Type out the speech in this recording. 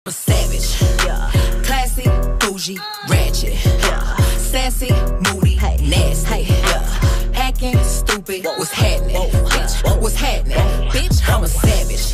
a savage. Yeah. Classy, bougie, ratchet. Yeah. Sassy, moody, nasty. Yeah. Hacking, stupid, what's happening? Bitch, what's happening? Bitch, I'm a savage.